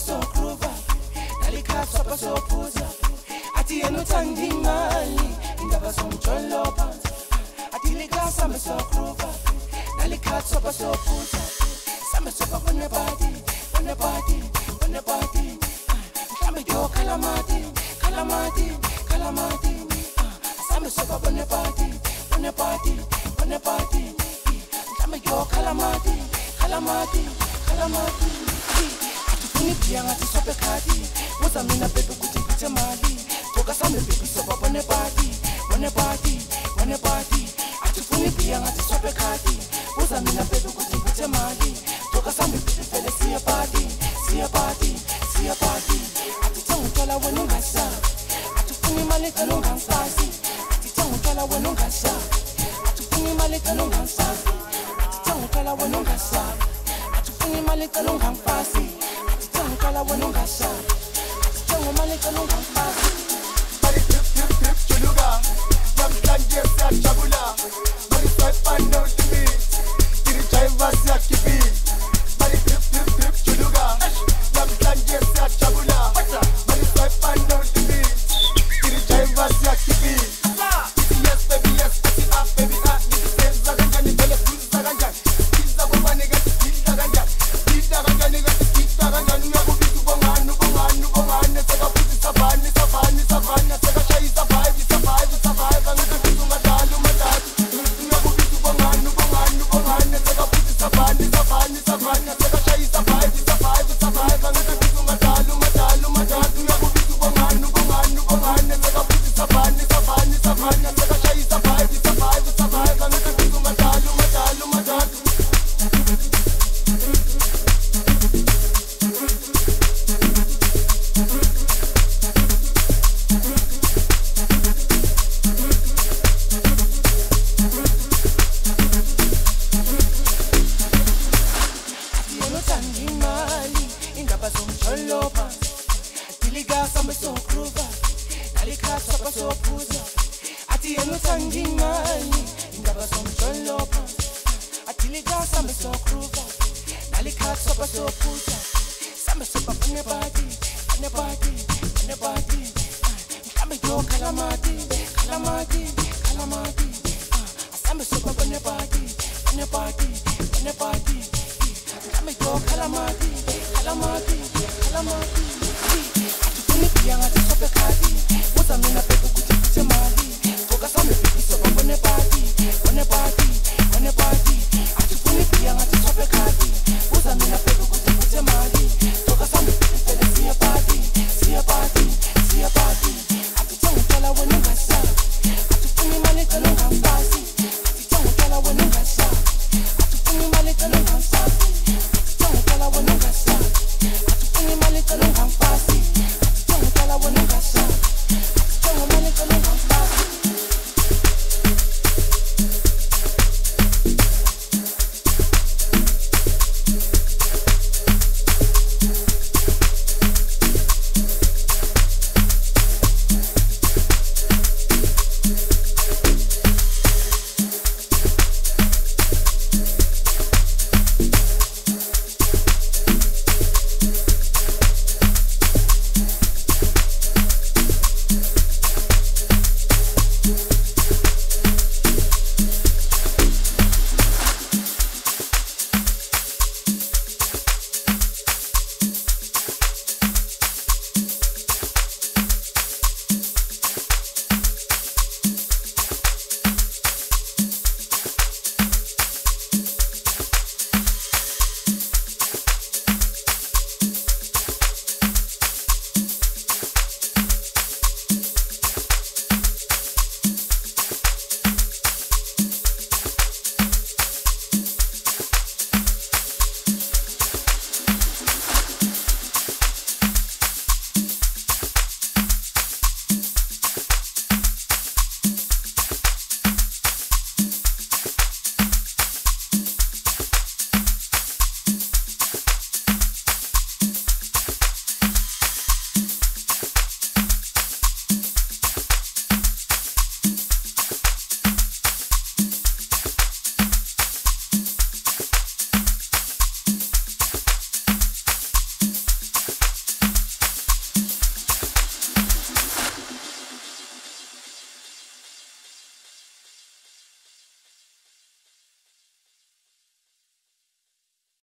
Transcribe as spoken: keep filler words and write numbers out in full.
so groova. Nalika sopa so puza. Ati eno tandi mali. Indaba so mjolo panza. Ati lika samba so groova. Nalika sopa so puza. Samba sopa on your body, on your body, on your body. Samba yo calamati, calamati, calamati. Samba sopa on your body, on your body, on your body. Samba yo calamati, calamati, calamati. Atufuni pia ngati sope kadi. Muza mina pepe kuti pite mali. Toka samba pepe sopa on your body, on your body, on your body. Atufuni pia ngati sope kadi. Muza mina pepe kuti pite mali. Toka samba pepe fele see your body, see your body, see your body. Atitangu tola wenungasa. Atufuni mali kanunga mfasi. Atitangu tola wenungasa. Atufuni mali kanunga mfasi. Atitangu tola wenungasa. Atufuni mali kanunga mfasi. Atitangu tola wenungasa. Atitangu mali kanunga mfasi. Bari trip trip trip chuluga. Jam kanje sa chabula. Bari swipe and out to me. Kiri chai vasya kibi. Bari trip trip trip chuluga. Jam kanje sa chabula. Bari swipe and out to me. Kiri chai vasya kibi. Yes baby yes baby ah baby ah. Niki senza ganja ni bele kuza ganja. Kiza bomba nega kiza ganja. Kiza ganja nega kiza ganja. Nuya kubitu bonga nu bonga nu bonga. Neseka puti savani savani savani. Neseka chai survive survive survive. Angete bitu madalu madalu. Nuya kubitu bonga nu bonga nu bonga. Neseka puti savani savani savani. Neseka chai survive survive survive. Angete bitu madalu madalu madalu. Nuya kubitu bonga nu bonga nu bonga. Neseka puti savani savani savani. Neseka chai survive survive survive. Angete bitu madalu madalu madalu. Atufuni mali kanunga mfasi. Atufuni mali kanunga mfasi.